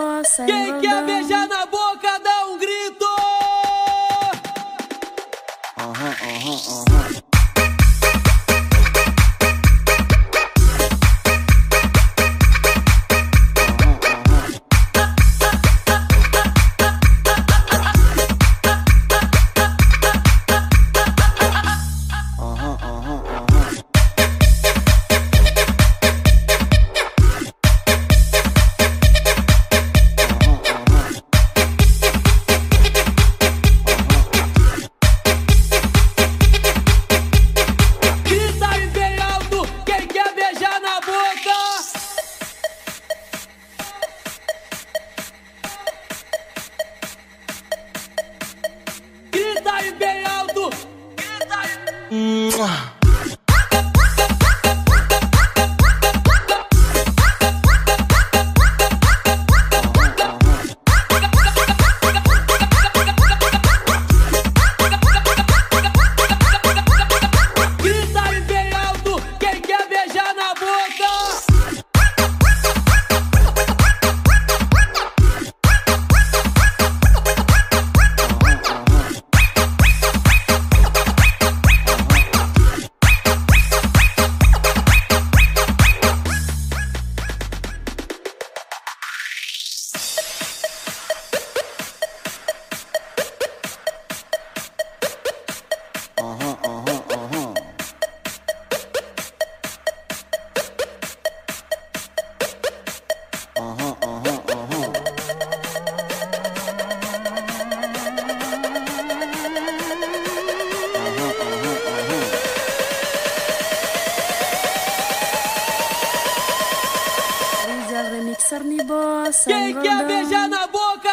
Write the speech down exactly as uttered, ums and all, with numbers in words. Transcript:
boss, Quem quer beijar na boca, dá um grito! Aham, aham, aham. Grita aí bem alto! Grita aí! Mua. Grita aí bem alto! Quem quer beijar na boca? Aham, aham, aham. Aham, aham, aham. Aham, aham, aham. Rizal remixer nih bos. Quem quer beijar na boca,